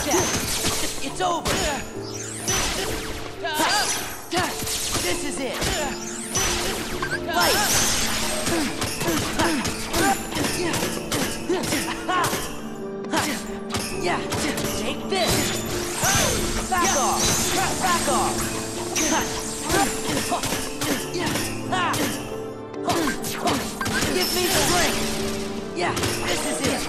It's over. This is it. Fight. Take this. Back off. Back off. Give me strength. This is it.